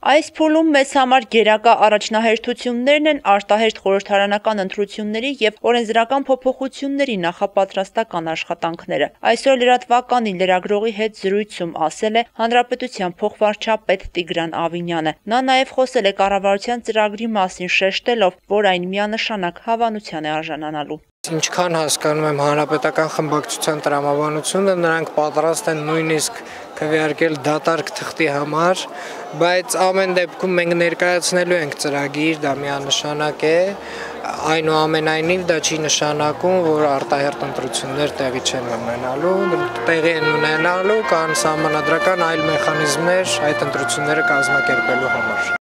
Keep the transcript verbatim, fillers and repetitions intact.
Այս փուլում մեզ համար գերակա առաջնահերթություններն են արտահերթ խորհրդարանական ընտրությունների և օրենսդրական փոփոխությունների նախապատրաստական աշխատանքները։ Այսօր լրատվականի լրագրողի հետ զրույցում ասել է Հանրապետության փոխվարչապետ Տիգրան Ավինյանը։ Նա նաև խոսել է կառավարության ծրագրի մասին, շեշտելով, որ այն միանշանակ հավանության է արժանանալու։ Ինչքան հասկանում եմ հանրապետական խմբակցության տրամաբանությունը, նրանք պատրաստ են նույնիսկ քվեարկել դատարկ թղթի համար, բայց ամեն դեպքում մենք ներկայացնելու ենք ծրագիր, դա միանշանակ է, այնուամենայնիվ դա չի նշանակում, որ արտահերթ ընտրություններ տեղի չեն ունենալու, տեղի են ունենալու, կան սահմանադրական այլ մեխանիզմներ այդ ընտրությունները կազմակերպելու համար։